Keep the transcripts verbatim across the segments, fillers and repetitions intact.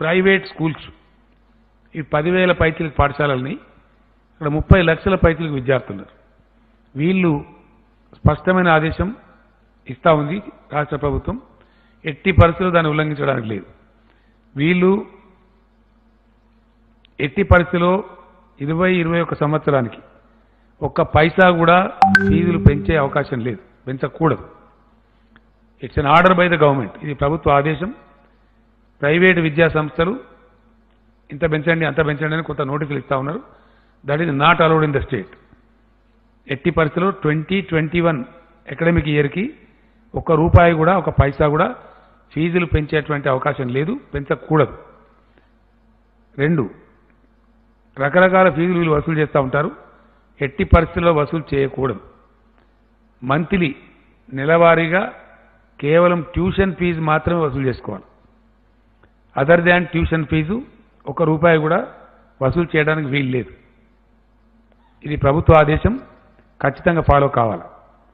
Private schools ఈ పదివేల పైచిలకు పాఠశాలల్ని ఇక్కడ ముప్పై లక్షల పైచిలకు విద్యార్థులున్నారు. వీళ్ళు స్పష్టమైన ఆదేశం ఇస్తా ఉంది రాష్ట్ర ప్రభుత్వం. ఎట్టి పరిస్థితుల్లో దాన్ని ఉల్లంఘించడానికి లేదు. వీళ్ళు ఎట్టి పరిస్థితిలో ఇరవై ఇరవై ఒక సంవత్సరానికి ఒక్క పైసా కూడా ఫీజులు పెంచే అవకాశం లేదు, పెంచకూడదు. It's an order by the government. ఇది ప్రభుత్వ ఆదేశం. ప్రైవేటు విద్యా సంస్థలు ఇంత పెంచండి అంత పెంచండి అని కొంత నోటీసులు ఇస్తా ఉన్నారు. That is not allowed in the state. ఎట్టి పరిస్థితిలో ట్వంటీ ట్వంటీ వన్ అకాడమిక్ ఇయర్కి ఒక్క రూపాయి కూడా ఒక పైసా కూడా ఫీజులు పెంచేటువంటి అవకాశం లేదు, పెంచకూడదు. రెండు, రకరకాల ఫీజులు వీళ్ళు వసూలు చేస్తూ ఉంటారు. ఎట్టి పరిస్థితుల్లో వసూలు చేయకూడదు. మంత్లీ నెలవారీగా కేవలం ట్యూషన్ ఫీజు మాత్రమే వసూలు చేసుకోవాలి. అదర్ దాన్ ట్యూషన్ ఫీజు ఒక రూపాయి కూడా వసూలు చేయడానికి వీలు లేదు. ఇది ప్రభుత్వ ఆదేశం, ఖచ్చితంగా ఫాలో కావాలి.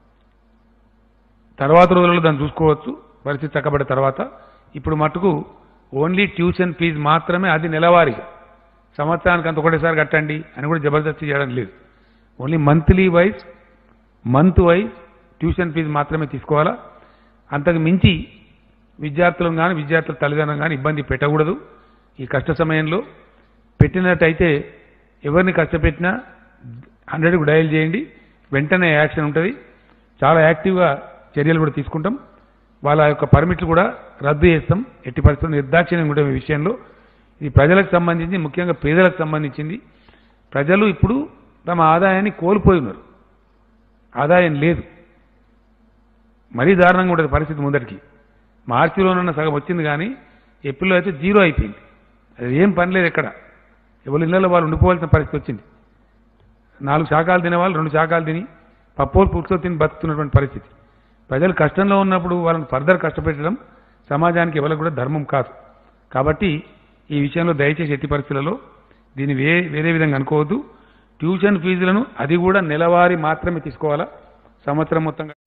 తర్వాత రోజుల్లో దాన్ని చూసుకోవచ్చు పరిస్థితి చక్కబడిన తర్వాత. ఇప్పుడు మటుకు ఓన్లీ ట్యూషన్ ఫీజు మాత్రమే, అది నెలవారీగా, సంవత్సరానికి అంత ఒకటేసారి కట్టండి అని కూడా జబర్దస్తి చేయడం లేదు. Only monthly wise month wise tuition fee మాత్రమే తీసుకోవాలా. అంతకు మించి విద్యార్థులను కానీ విద్యార్థుల తల్లిదండ్రులను కానీ ఇబ్బంది పెట్టకూడదు. ఈ కష్ట సమయంలో పెట్టినట్టయితే ఎవరిని కష్టపెట్టినా హండ్రెడ్కు డయల్ చేయండి, వెంటనే యాక్షన్ ఉంటుంది. చాలా యాక్టివ్గా చర్యలు కూడా తీసుకుంటాం. వాళ్ళ యొక్క పర్మిట్లు కూడా రద్దు చేస్తాం. ఎట్టి పరిస్థితుల్లో నిర్దాక్షిణ్యం కూడా ఈ విషయంలో. ఇది ప్రజలకు సంబంధించి, ముఖ్యంగా పేదలకు సంబంధించింది. ప్రజలు ఇప్పుడు తమ ఆదాయాన్ని కోల్పోయి ఉన్నారు, ఆదాయం లేదు. మరీ దారుణంగా ఉంటుంది పరిస్థితి. ముందటికి మార్చిలోనన్న సగం వచ్చింది కానీ ఏప్రిల్లో అయితే జీరో అయిపోయింది. అది ఏం పని లేదు ఎక్కడ. ఎవరి ఇళ్లలో వాళ్ళు ఉండిపోవాల్సిన పరిస్థితి వచ్చింది. నాలుగు శాఖలు తినేవాళ్ళు రెండు శాఖలు తిని పప్పోలు పుట్టుతో తిని బతుకుతున్నటువంటి పరిస్థితి. ప్రజలు కష్టంలో ఉన్నప్పుడు వాళ్ళని ఫర్దర్ కష్టపెట్టడం సమాజానికి ఎవరికి కూడా ధర్మం కాదు. కాబట్టి ఈ విషయంలో దయచేసి ఎట్టి పరిస్థితులలో దీన్ని వే వేరే విధంగా అనుకోవద్దు. ట్యూషన్ ఫీజులను అది కూడా నెలవారీ మాత్రమే తీసుకోవాలా, సంవత్సరం మొత్తంగా